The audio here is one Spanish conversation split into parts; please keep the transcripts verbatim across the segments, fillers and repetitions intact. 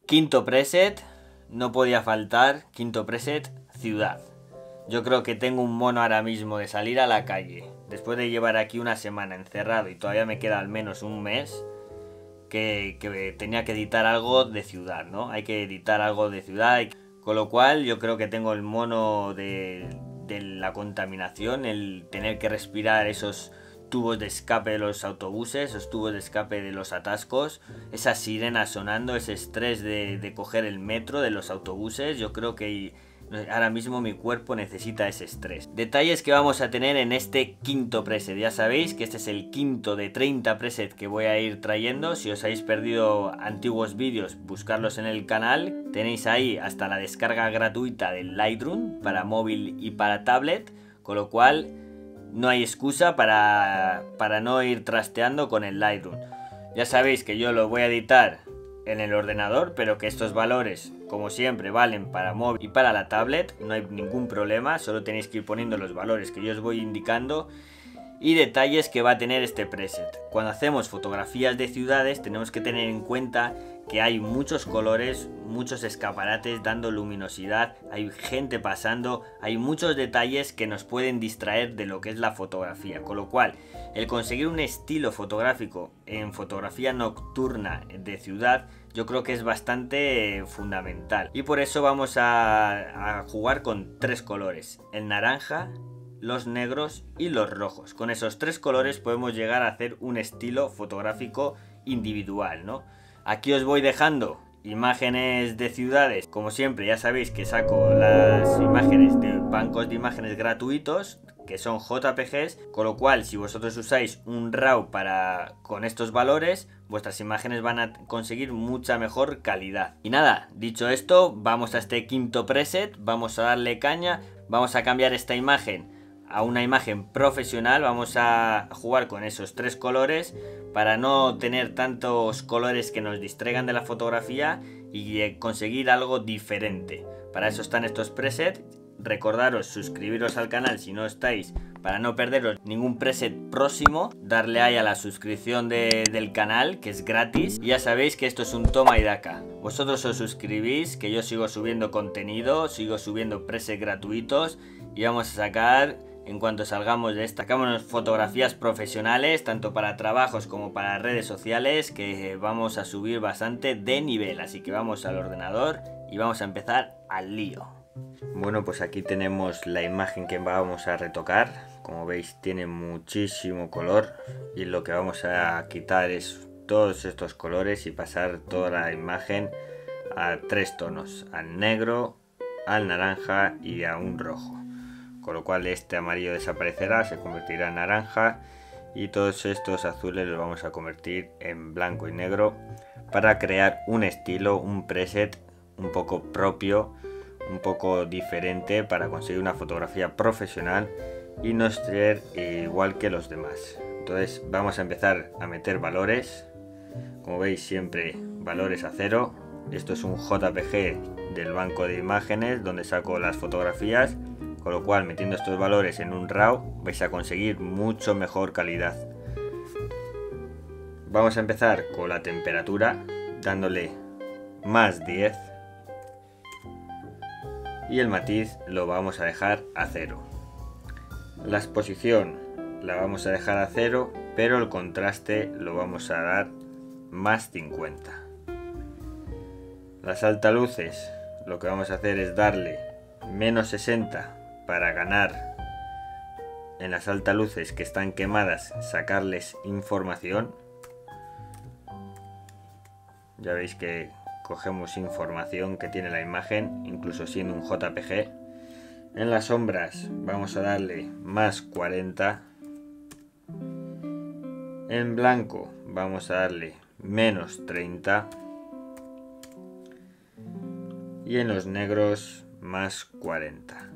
Quinto preset, no podía faltar, quinto preset, ciudad. Yo creo que tengo un mono ahora mismo de salir a la calle, después de llevar aquí una semana encerrado y todavía me queda al menos un mes, que, que tenía que editar algo de ciudad, ¿no? Hay que editar algo de ciudad, con lo cual yo creo que tengo el mono de, de la contaminación, el tener que respirar esos tubos de escape de los autobuses, esos tubos de escape de los atascos, esas sirenas sonando, ese estrés de, de coger el metro, de los autobuses. Yo creo que ahora mismo mi cuerpo necesita ese estrés. Detalles que vamos a tener en este quinto preset. Ya sabéis que este es el quinto de treinta presets que voy a ir trayendo. Si os habéis perdido antiguos vídeos, buscarlos en el canal. Tenéis ahí hasta la descarga gratuita del Lightroom para móvil y para tablet, con lo cual no hay excusa para, para no ir trasteando con el Lightroom. Ya sabéis que yo lo voy a editar en el ordenador, pero que estos valores, como siempre, valen para móvil y para la tablet. No hay ningún problema, solo tenéis que ir poniendo los valores que yo os voy indicando. Y detalles que va a tener este preset. Cuando hacemos fotografías de ciudades tenemos que tener en cuenta que hay muchos colores, muchos escaparates dando luminosidad, hay gente pasando, hay muchos detalles que nos pueden distraer de lo que es la fotografía, con lo cual el conseguir un estilo fotográfico en fotografía nocturna de ciudad yo creo que es bastante fundamental, y por eso vamos a, a jugar con tres colores: el naranja, los negros y los rojos. Con esos tres colores podemos llegar a hacer un estilo fotográfico individual, ¿no? Aquí os voy dejando imágenes de ciudades. Como siempre, ya sabéis que saco las imágenes de bancos de imágenes gratuitos, que son J P Gs, con lo cual si vosotros usáis un RAW para, con estos valores, vuestras imágenes van a conseguir mucha mejor calidad. Y nada, dicho esto, vamos a este quinto preset, vamos a darle caña, vamos a cambiar esta imagen a una imagen profesional. Vamos a jugar con esos tres colores para no tener tantos colores que nos distraigan de la fotografía y conseguir algo diferente. Para eso están estos presets. Recordaros suscribiros al canal si no estáis, para no perderos ningún preset próximo. Darle ahí a la suscripción de, del canal, que es gratis. Y ya sabéis que esto es un toma y daca. Vosotros os suscribís, que yo sigo subiendo contenido, sigo subiendo presets gratuitos y vamos a sacar, en cuanto salgamos de esta, sacamos fotografías profesionales, tanto para trabajos como para redes sociales, que vamos a subir bastante de nivel. Así que vamos al ordenador y vamos a empezar al lío. Bueno, pues aquí tenemos la imagen que vamos a retocar. Como veis, tiene muchísimo color y lo que vamos a quitar es todos estos colores y pasar toda la imagen a tres tonos: al negro, al naranja y a un rojo. Con lo cual este amarillo desaparecerá, se convertirá en naranja, y todos estos azules los vamos a convertir en blanco y negro, para crear un estilo, un preset un poco propio, un poco diferente, para conseguir una fotografía profesional y no ser igual que los demás. Entonces vamos a empezar a meter valores. Como veis, siempre valores a cero. Esto es un J P G del banco de imágenes donde saco las fotografías, con lo cual metiendo estos valores en un RAW vais a conseguir mucho mejor calidad. Vamos a empezar con la temperatura, dándole más diez, y el matiz lo vamos a dejar a cero. La exposición la vamos a dejar a cero, pero el contraste lo vamos a dar más cincuenta. Las altaluces, lo que vamos a hacer es darle menos sesenta para ganar en las altaluces que están quemadas, sacarles información. Ya veis que cogemos información que tiene la imagen, incluso siendo un J P G. En las sombras vamos a darle más cuarenta. En blanco vamos a darle menos treinta. Y en los negros más cuarenta.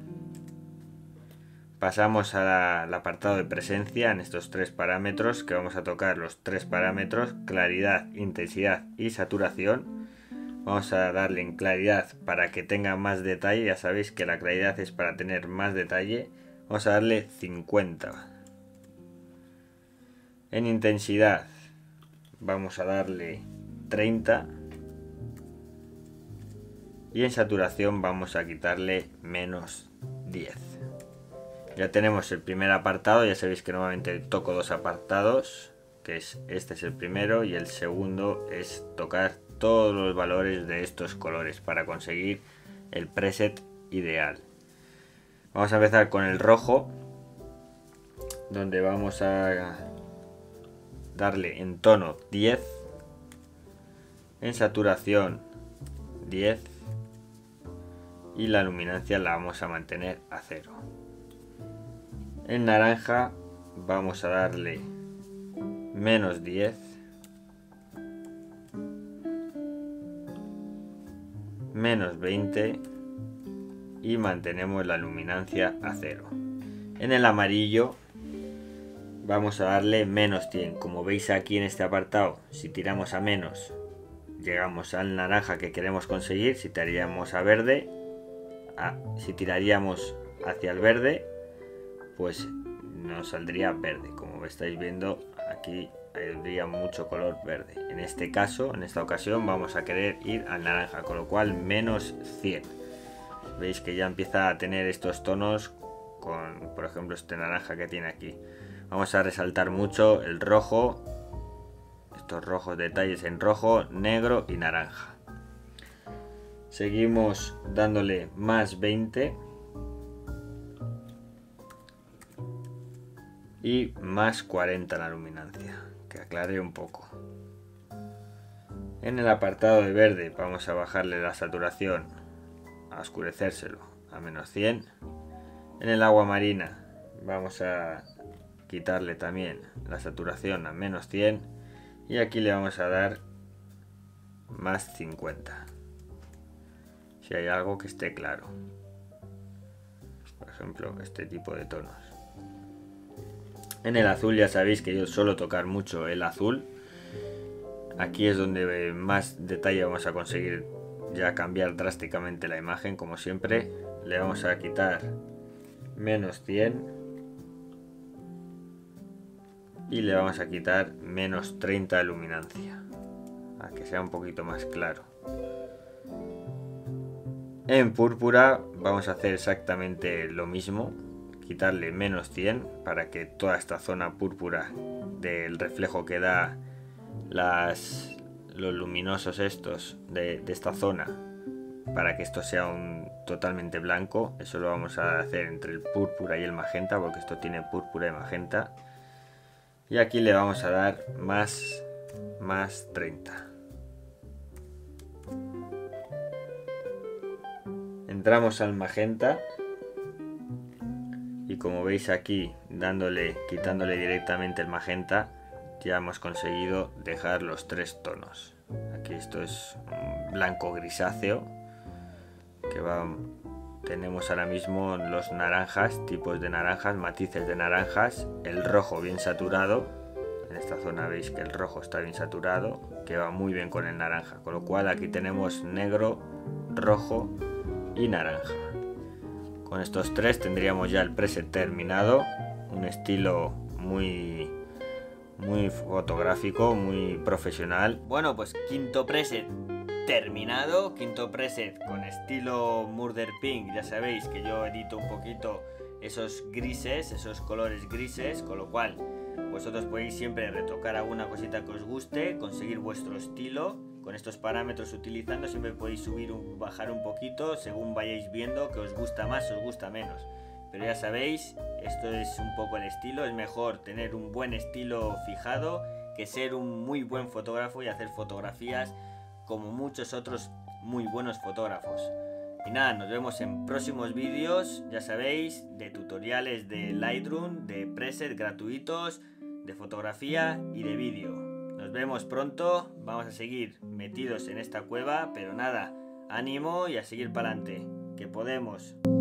Pasamos al apartado de presencia en estos tres parámetros, que vamos a tocar los tres parámetros: claridad, intensidad y saturación. Vamos a darle en claridad para que tenga más detalle. Ya sabéis que la claridad es para tener más detalle. Vamos a darle cincuenta. En intensidad vamos a darle treinta. Y en saturación vamos a quitarle menos diez. Ya tenemos el primer apartado, ya sabéis que normalmente toco dos apartados, que es este es el primero y el segundo es tocar todos los valores de estos colores para conseguir el preset ideal. Vamos a empezar con el rojo, donde vamos a darle en tono diez, en saturación diez y la luminancia la vamos a mantener a cero. En naranja vamos a darle menos diez, menos veinte y mantenemos la luminancia a cero. En el amarillo vamos a darle menos cien. Como veis aquí en este apartado, si tiramos a menos llegamos al naranja que queremos conseguir. Si tiraríamos a verde, a, si tiraríamos hacia el verde, pues nos saldría verde. Como estáis viendo, aquí habría mucho color verde. En este caso, en esta ocasión, vamos a querer ir al naranja, con lo cual menos cien. Veis que ya empieza a tener estos tonos con, por ejemplo, este naranja que tiene aquí. Vamos a resaltar mucho el rojo, estos rojos detalles en rojo, negro y naranja. Seguimos dándole más veinte y más cuarenta la luminancia, que aclare un poco. En el apartado de verde vamos a bajarle la saturación, a oscurecérselo a menos cien. En el agua marina vamos a quitarle también la saturación a menos cien y aquí le vamos a dar más cincuenta, si hay algo que esté claro, por ejemplo este tipo de tonos. En el azul ya sabéis que yo suelo tocar mucho el azul. Aquí es donde más detalle vamos a conseguir ya cambiar drásticamente la imagen. Como siempre le vamos a quitar menos cien y le vamos a quitar menos treinta de luminancia, a que sea un poquito más claro. En púrpura vamos a hacer exactamente lo mismo, quitarle menos cien para que toda esta zona púrpura del reflejo que da las, los luminosos estos de, de esta zona, para que esto sea un totalmente blanco. Eso lo vamos a hacer entre el púrpura y el magenta, porque esto tiene púrpura y magenta. Y aquí le vamos a dar más, más treinta. Entramos al magenta. Y como veis aquí, dándole, quitándole directamente el magenta, ya hemos conseguido dejar los tres tonos. Aquí esto es un blanco grisáceo, que va, tenemos ahora mismo los naranjas, tipos de naranjas, matices de naranjas, el rojo bien saturado. En esta zona veis que el rojo está bien saturado, que va muy bien con el naranja, con lo cual aquí tenemos negro, rojo y naranja. Con estos tres tendríamos ya el preset terminado, un estilo muy, muy fotográfico, muy profesional. Bueno, pues quinto preset terminado, quinto preset con estilo Murder Pink. Ya sabéis que yo edito un poquito esos grises, esos colores grises, con lo cual vosotros podéis siempre retocar alguna cosita que os guste, conseguir vuestro estilo. Con estos parámetros utilizando siempre podéis subir o bajar un poquito según vayáis viendo que os gusta más o os gusta menos. Pero ya sabéis, esto es un poco el estilo. Es mejor tener un buen estilo fijado que ser un muy buen fotógrafo y hacer fotografías como muchos otros muy buenos fotógrafos. Y nada, nos vemos en próximos vídeos, ya sabéis, de tutoriales de Lightroom, de presets gratuitos, de fotografía y de vídeo. Nos vemos pronto, vamos a seguir metidos en esta cueva, pero nada, ánimo y a seguir para adelante, que podemos.